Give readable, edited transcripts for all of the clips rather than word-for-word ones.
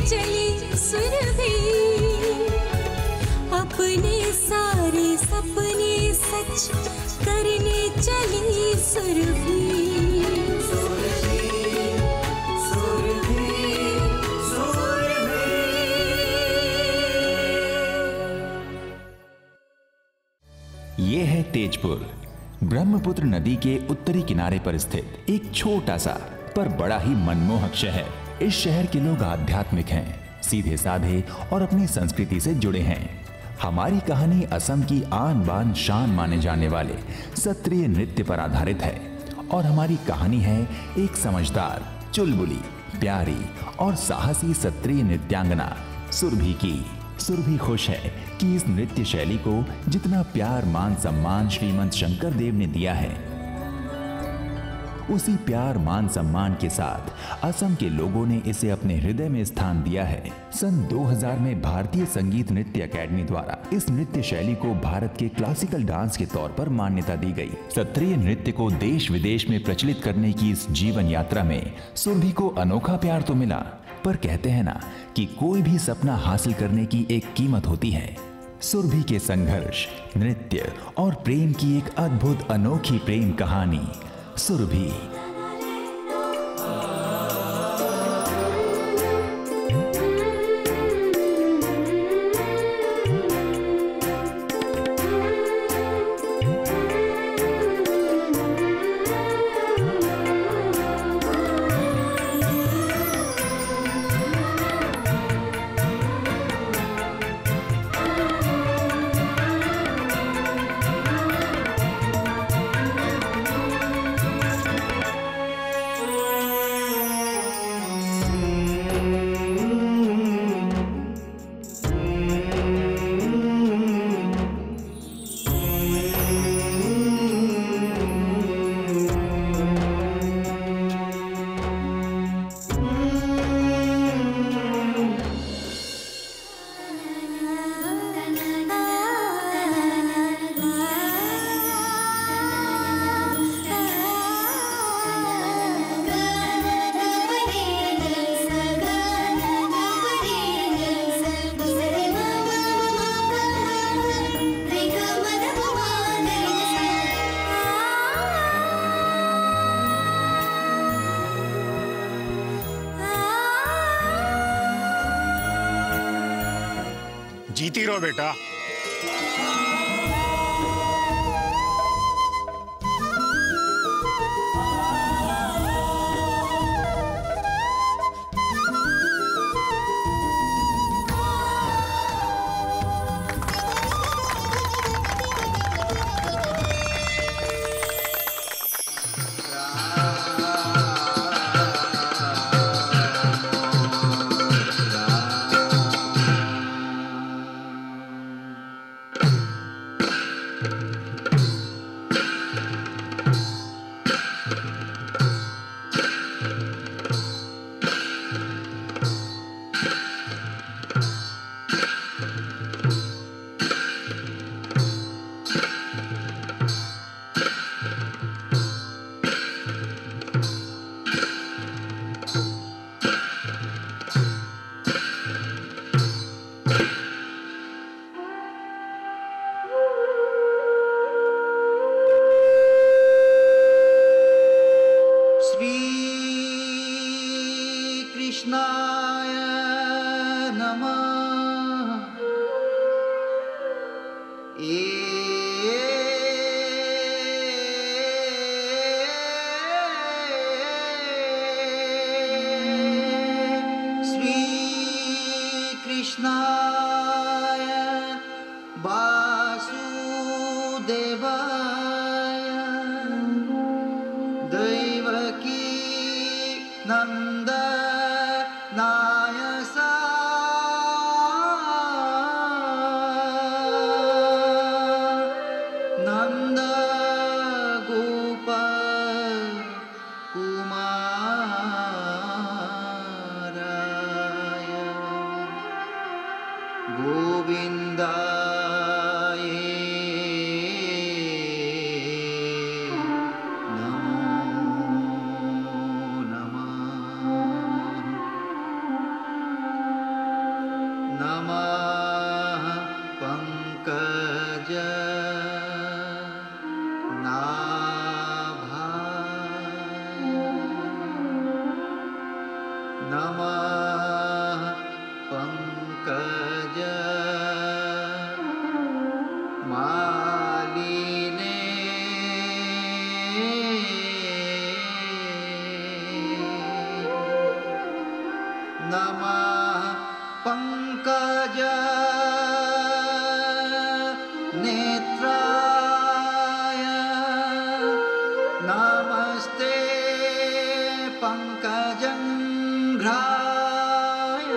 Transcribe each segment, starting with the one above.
चली सुरभि, अपने सारे सपने सच करने चली सुरभि। ये है तेजपुर, ब्रह्मपुत्र नदी के उत्तरी किनारे पर स्थित एक छोटा सा पर बड़ा ही मनमोहक शहर। इस शहर के लोग आध्यात्मिक हैं, सीधे साधे और अपनी संस्कृति से जुड़े हैं। हमारी कहानी असम की आन बान शान माने जाने वाले सत्रिय नृत्य पर आधारित है और हमारी कहानी है एक समझदार, चुलबुली, प्यारी और साहसी सत्रिय नृत्यांगना सुरभि की। सुरभि खुश है कि इस नृत्य शैली को जितना प्यार मान सम्मान श्रीमंत शंकर देव ने दिया है, उसी प्यार मान सम्मान के साथ असम के लोगों ने इसे अपने हृदय में स्थान दिया है। सन 2000 में भारतीय संगीत नृत्य अकेडमी द्वारा इस नृत्य शैली को भारत के क्लासिकल डांस के तौर पर मान्यता दी गई। सत्रिय नृत्य को देश विदेश में प्रचलित करने की इस जीवन यात्रा में सुरभि को अनोखा प्यार तो मिला, पर कहते हैं ना कि कोई भी सपना हासिल करने की एक कीमत होती है। सुरभि के संघर्ष, नृत्य और प्रेम की एक अद्भुत अनोखी प्रेम कहानी सुरभि। जीती रहो बेटा। नमः पंकज मालिने नमः पंकज नेत्राय नमस्ते पंकजंघ्राय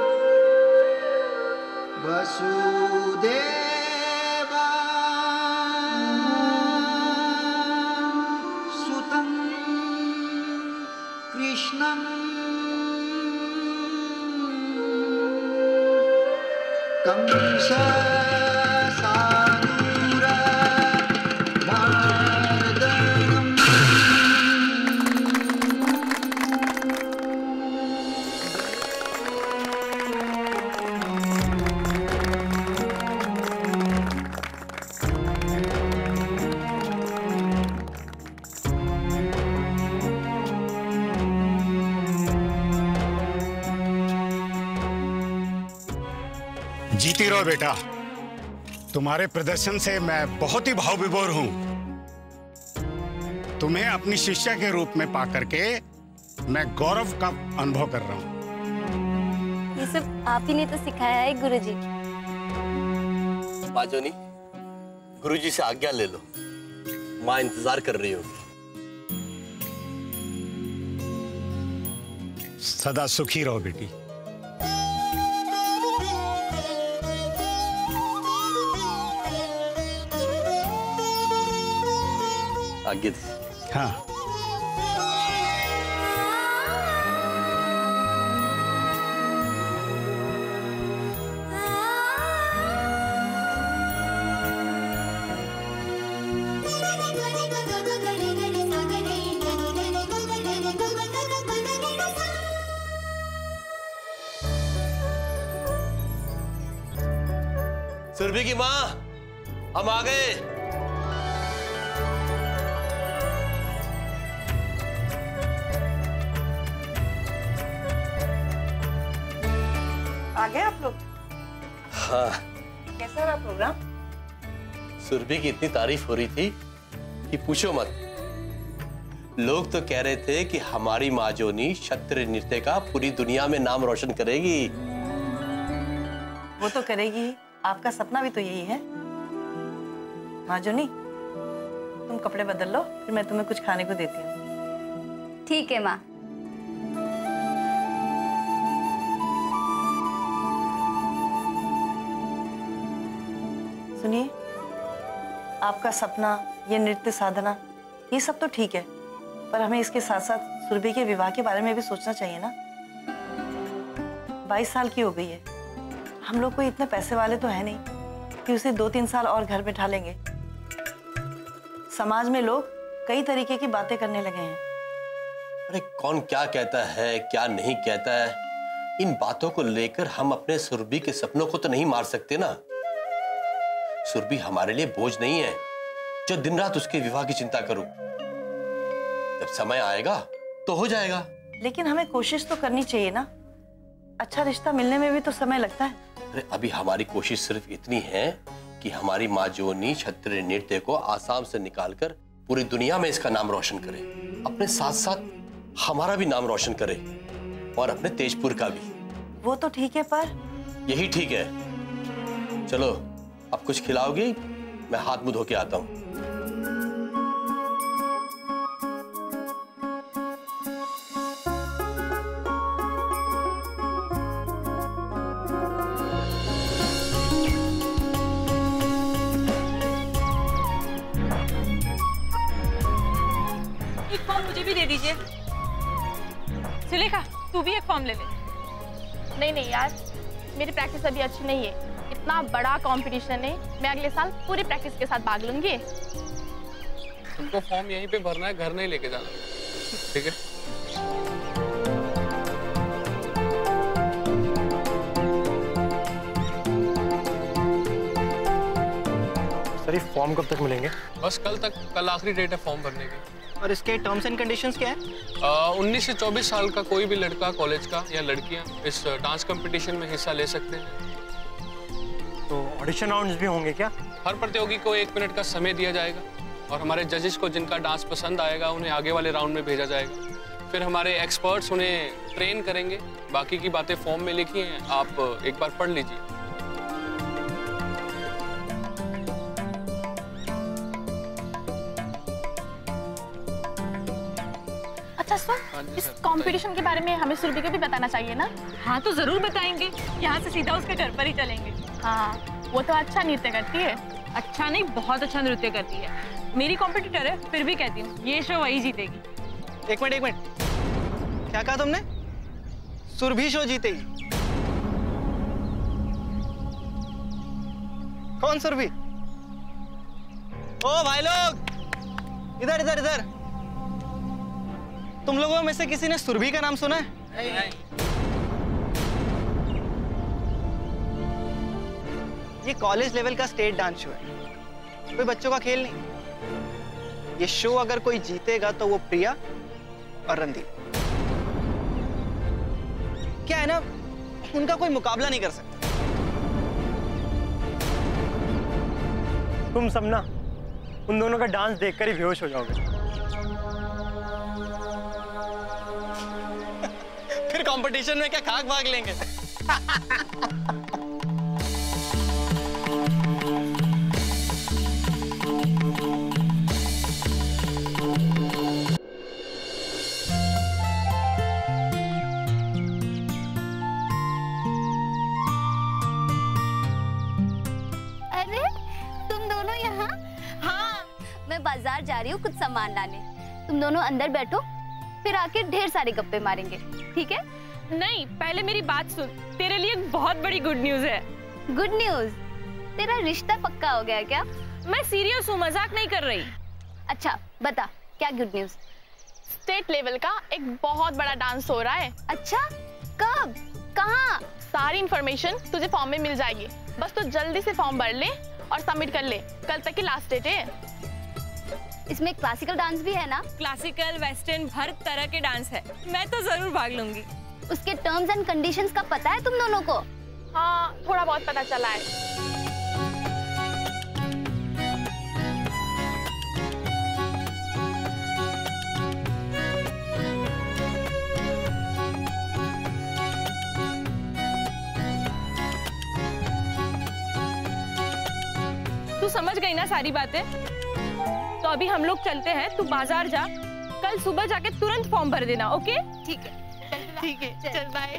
वसुदेवा सुतं कृष्णं कंस जीती रहो बेटा। तुम्हारे प्रदर्शन से मैं बहुत ही भाव विभोर हूं। तुम्हें अपनी शिष्या के रूप में पा करके मैं गौरव का अनुभव कर रहा हूं। ये सब आप ही ने तो सिखाया है गुरुजी। बाजोनी, गुरुजी से आज्ञा ले लो, माँ इंतजार कर रही होगी। सदा सुखी रहो बेटी। आज्ञा। हाँ। सुरभि की माँ, हम आ गए। आ गए आप लोग? हाँ। कैसा रहा प्रोग्राम? सुरभि की इतनी तारीफ हो रही थी कि पूछो मत। लोग तो कह रहे थे कि हमारी माजोनी क्षत्रिय नृत्य का पूरी दुनिया में नाम रोशन करेगी। वो तो करेगी, आपका सपना भी तो यही है। माजोनी, तुम कपड़े बदल लो, फिर मैं तुम्हें कुछ खाने को देती हूँ। ठीक है माँ। सुनिए, आपका सपना, ये नृत्य साधना, ये सब तो ठीक है, पर हमें इसके साथ साथ सुरभि के विवाह के बारे में भी सोचना चाहिए ना। 22 साल की हो गई है। हम लोग कोई इतने पैसे वाले तो है नहीं कि उसे 2-3 साल और घर बैठा लेंगे। समाज में लोग कई तरीके की बातें करने लगे हैं। अरे कौन क्या कहता है, क्या नहीं कहता है, इन बातों को लेकर हम अपने सुरभि के सपनों को तो नहीं मार सकते ना। सुरभि हमारे लिए बोझ नहीं है जो दिन रात उसके विवाह की चिंता करूं। जब समय आएगा तो हो जाएगा। लेकिन हमें कोशिश तो करनी चाहिए ना। अच्छा रिश्ता मिलने में भी तो समय लगता है। अरे अभी हमारी कोशिश सिर्फ इतनी है कि हमारी माजोनी क्षत्रिय नृत्य को आसाम से निकालकर पूरी दुनिया में इसका नाम रोशन करे, अपने साथ साथ हमारा भी नाम रोशन करे और अपने तेजपुर का भी। वो तो ठीक है, पर यही ठीक है। चलो अब कुछ खिलाओगी? मैं हाथ मुंह धो के आता हूँ। एक फॉर्म मुझे भी दे दीजिए। सुलेखा, तू भी एक फॉर्म ले ले। नहीं यार, मेरी प्रैक्टिस अभी अच्छी नहीं है। इतना बड़ा कंपटीशन है, मैं अगले साल पूरी प्रैक्टिस के साथ भाग लूंगी। तुमको फॉर्म यहीं पे भरना है, घर नहीं लेके जाना, ठीक है? सर ये फॉर्म कब तक मिलेंगे? बस कल तक, कल आखिरी डेट है फॉर्म भरने की। और इसके टर्म्स एंड कंडीशंस क्या है? 19 से 24 साल का कोई भी लड़का कॉलेज का या लड़कियां इस डांस कंपटीशन में हिस्सा ले सकते हैं। तो ऑडिशन राउंड्स भी होंगे क्या? हर प्रतियोगी को 1 मिनट का समय दिया जाएगा और हमारे जजेस को जिनका डांस पसंद आएगा उन्हें आगे वाले राउंड में भेजा जाएगा। फिर हमारे एक्सपर्ट्स उन्हें ट्रेन करेंगे। बाकी की बातें फॉर्म में लिखी हैं, आप एक बार पढ़ लीजिए। अच्छा सर, इस कंपटीशन के बारे में हमें सुरभि को भी बताना चाहिए ना? हाँ तो जरूर बताएंगे, यहाँ से सीधा उसके घर पर ही चलेंगे। हाँ, वो तो अच्छा नृत्य करती है। अच्छा नहीं, बहुत अच्छा नृत्य करती है। मेरी कॉम्पिटिटर है, फिर भी कहती हूँ ये शो वही जीतेगी। एक मिनट, क्या कहा तुमने? सुरभि शो जीतेगी? कौन सुरभि? ओ भाई लोग, इधर। तुम लोगों में से किसी ने सुरभि का नाम सुना है? नहीं। ये कॉलेज लेवल का स्टेट डांस शो है, कोई बच्चों का खेल नहीं। ये शो अगर कोई जीतेगा तो वो प्रिया और रणदीप। क्या है ना, उनका कोई मुकाबला नहीं कर सकता। तुम सब ना उन दोनों का डांस देखकर ही बेहोश हो जाओगे। फिर कंपटीशन में क्या खाक भाग लेंगे? बाजार जा रही हूँ कुछ सामान लाने। तुम दोनों अंदर बैठो, फिर आके ढेर सारे गप्पे मारेंगे, ठीक है? नहीं, पहले मेरी बात सुन। तेरे लिए एक बहुत बड़ी गुड न्यूज है। Good news? तेरा रिश्ता पक्का हो गया क्या? मैं सीरियस हूँ, मजाक नहीं कर रही। अच्छा बता, क्या गुड न्यूज? स्टेट लेवल का एक बहुत बड़ा डांस हो रहा है। अच्छा, कब, कहाँ? सारी इंफॉर्मेशन तुझे फॉर्म में मिल जाएगी। बस तू जल्दी से फॉर्म भर ले और सबमिट कर ले। कल तक की लास्ट डेट है। इसमें क्लासिकल डांस भी है ना? क्लासिकल, वेस्टर्न, हर तरह के डांस है। मैं तो जरूर भाग लूंगी। उसके टर्म्स एंड कंडीशंस का पता है तुम दोनों को? हाँ, थोड़ा बहुत पता चला है। तू समझ गई ना सारी बातें? तो अभी हम लोग चलते हैं, तू बाजार जा। कल सुबह जाके तुरंत फॉर्म भर देना, ओके? ठीक है, ठीक है, चल बाय।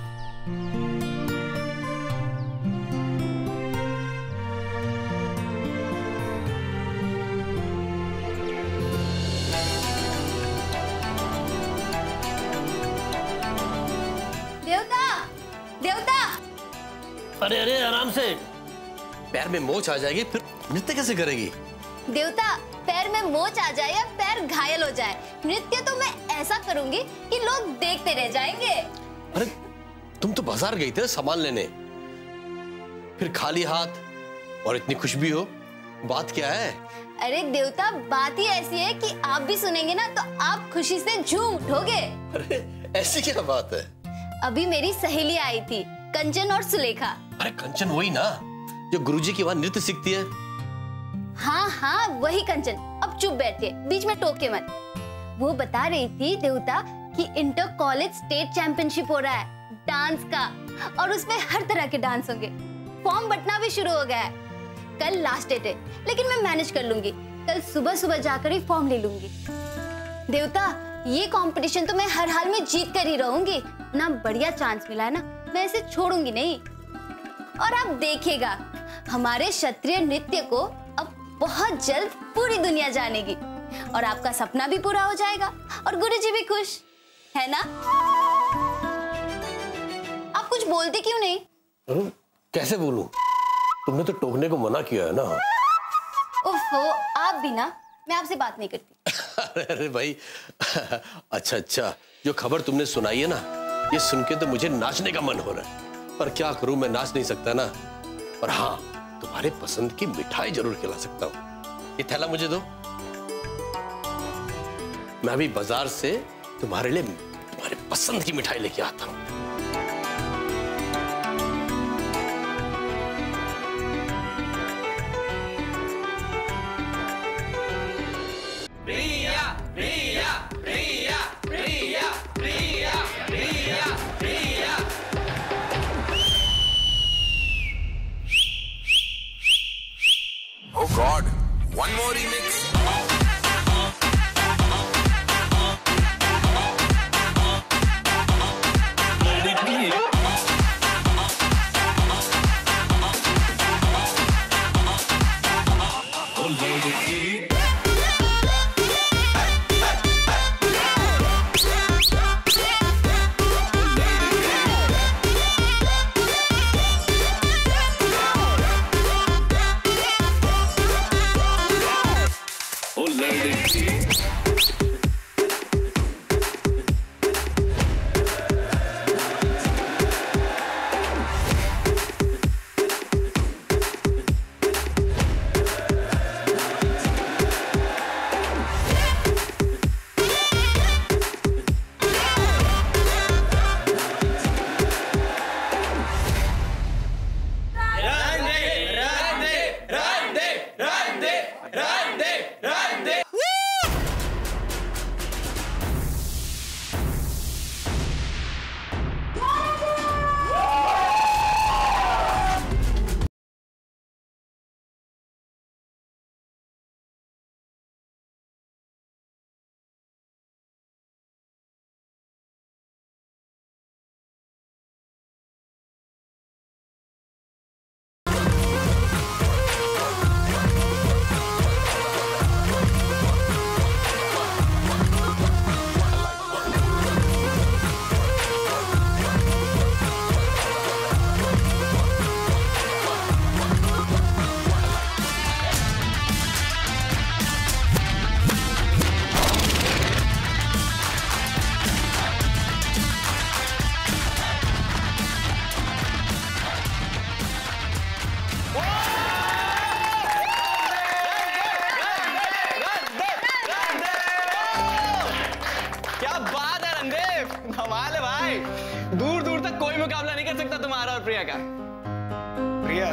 देवता! अरे आराम से। पैर में मोच आ जाएगी, फिर नृत्य कैसे करेगी? देवता, पैर में मोच आ जाए या पैर घायल हो जाए, नृत्य तो मैं ऐसा करूंगी कि लोग देखते रह जाएंगे। अरे तुम तो बाजार गई थे सामान लेने, फिर खाली हाथ और इतनी खुश भी हो। बात क्या है? अरे देवता, बात ही ऐसी है कि आप भी सुनेंगे ना तो आप खुशी से झूम उठोगे। अरे ऐसी क्या बात है? अभी मेरी सहेली आई थी, कंचन और सुलेखा। अरे कंचन वही ना जो गुरुजी के वहां नृत्य सीखती है? हाँ, वही कंचन। अब चुप बैठिए, बीच में टोके मत। वो बता रही थी देवता कि इंटर कॉलेज स्टेट चैंपियनशिप हो रहा है डांस का, और उसमें हर तरह के डांस होंगे। फॉर्म बंटना भी शुरू हो गया है। कल लास्ट डेट है, लेकिन मैं मैनेज कर लूंगी। कल सुबह जाकर ही फॉर्म ले लूंगी। देवता, ये कंपटीशन तो मैं हर हाल में जीत कर ही रहूंगी ना। बढ़िया चांस मिला है ना, मैं इसे छोड़ूंगी नहीं। और आप देखिएगा, हमारे क्षत्रिय नृत्य को अब बहुत जल्द पूरी दुनिया जानेगी, और आपका सपना भी पूरा हो जाएगा और गुरुजी भी खुश, है ना? आप कुछ बोलते क्यों नहीं? कैसे बोलूं? तुमने तो टोकने को मना किया है ना। उफ़, आप भी ना, मैं आपसे बात नहीं करती। अरे भाई, अच्छा, जो खबर तुमने सुनाई है ना, ये सुन के तो मुझे नाचने का मन हो रहा है, पर क्या करूं, मैं नाच नहीं सकता ना। और हाँ, तुम्हारे पसंद की मिठाई जरूर खिला सकता हूँ। ये थैला मुझे दो। मैं अभी बाजार से तुम्हारे लिए तुम्हारे पसंद की मिठाई लेके आता हूँ। प्रिया प्रिया प्रिया प्रिया प्रिया प्रिया प्रिया। Oh God, one more remix. प्रिया,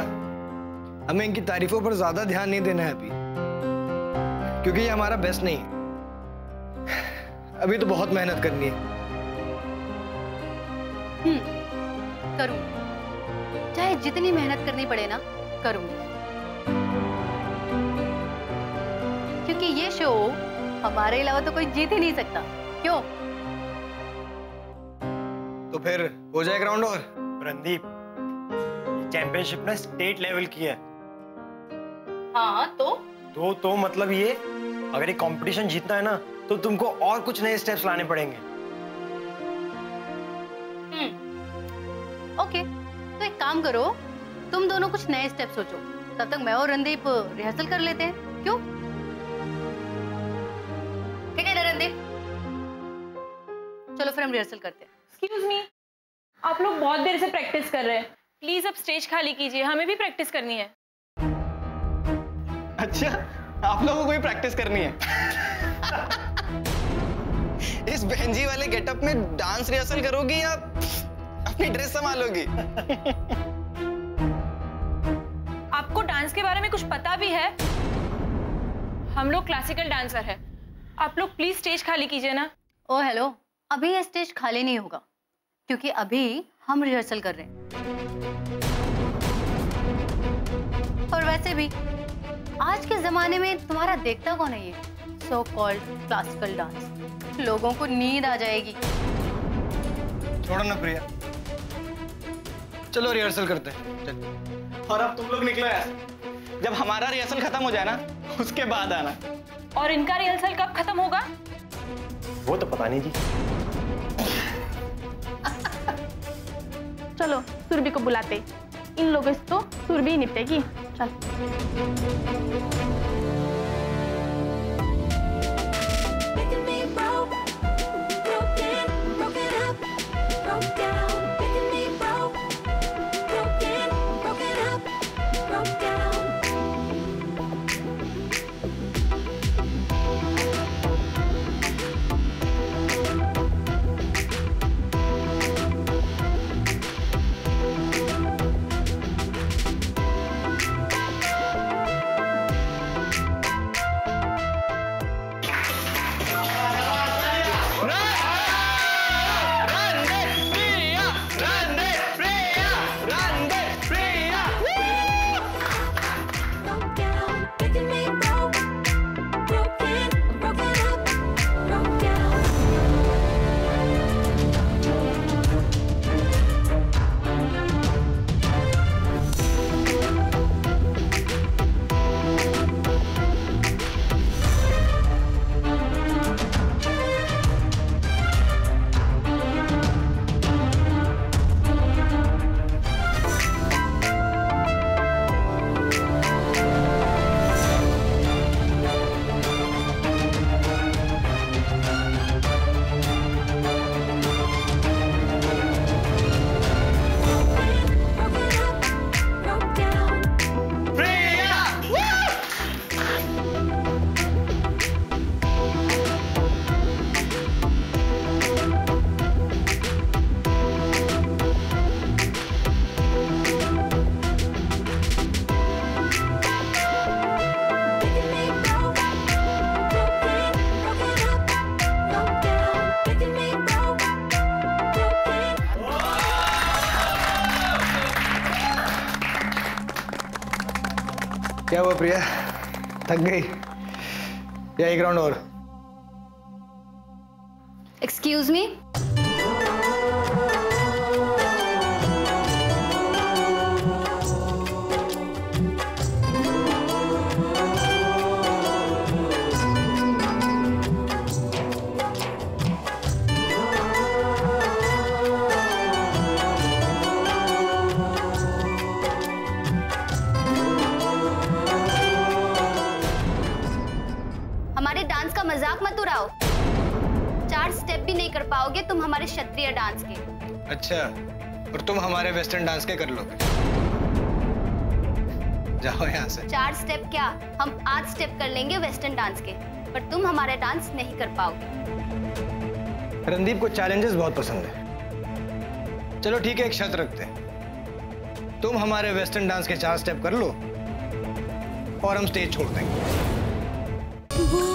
हमें इनकी तारीफों पर ज्यादा ध्यान नहीं देना है अभी, क्योंकि ये हमारा बेस्ट नहीं है। अभी तो बहुत मेहनत करनी है। करूँ, चाहे जितनी मेहनत करनी पड़े ना, करूँगी। क्योंकि ये शो हमारे अलावा तो कोई जीत ही नहीं सकता। क्यों? तो फिर हो जाए ग्राउंड और रणदीप, चैंपियनशिप ना स्टेट लेवल की है। हाँ तो मतलब ये, अगर ये कंपटीशन जीतना है ना, तो तुमको और कुछ नए स्टेप्स लाने पड़ेंगे। ओके, तो एक काम करो, तुम दोनों कुछ नए स्टेप सोचो, तब तक मैं और रणदीप रिहर्सल कर लेते हैं। क्यों? ठीक है ना रणदीप? चलो फिर हम रिहर्सल करते हैं। एक्सक्यूज मी, आप लोग बहुत देर से प्रैक्टिस कर रहे हैं, प्लीज अब स्टेज खाली कीजिए, हमें भी प्रैक्टिस करनी है। अच्छा, आप लोगों को भी प्रैक्टिस करनी है? इस बहनजी वाले गेटअप में डांस रिहर्सल करोगी या अपनी ड्रेस संभालोगी? आपको डांस के बारे में कुछ पता भी है? हम लोग क्लासिकल डांसर हैं, आप लोग प्लीज स्टेज खाली कीजिए ना। ओ हेलो, अभी ये स्टेज खाली नहीं होगा, क्योंकि अभी हम रिहर्सल कर रहे हैं। और वैसे भी आज के जमाने में तुम्हारा देखता कौन है ये सो कॉल्ड क्लासिकल डांस? लोगों को नींद आ जाएगी। छोड़ो ना प्रिया, चलो रिहर्सल करते हैं। चल। और अब तुम लोग निकलो यार, जब हमारा रिहर्सल खत्म हो जाए ना, उसके बाद आना। और इनका रिहर्सल कब खत्म होगा? वो तो पता नहीं जी। चलो सुरभि को बुलाते, इन लोगों से तो सुरभि ही निपटेगी। चल। क्या हुआ प्रिया, थक गई या एक राउंड और? Excuse me. हमारे डांस का मजाक मत उड़ाओ। 4 स्टेप भी नहीं कर पाओगे तुम हमारे क्षत्रिय डांस के। अच्छा, और तुम हमारे वेस्टर्न डांस के कर लोगे? जाओ यहाँ से। 4 स्टेप क्या, हम 8 स्टेप कर लेंगे वेस्टर्न डांस के, पर तुम हमारे डांस नहीं कर पाओगे। रणदीप को चैलेंजेस बहुत पसंद है। चलो ठीक है, एक शर्त रखते हैं, तुम हमारे वेस्टर्न डांस के 4 स्टेप कर लो और हम स्टेज छोड़ देंगे। वो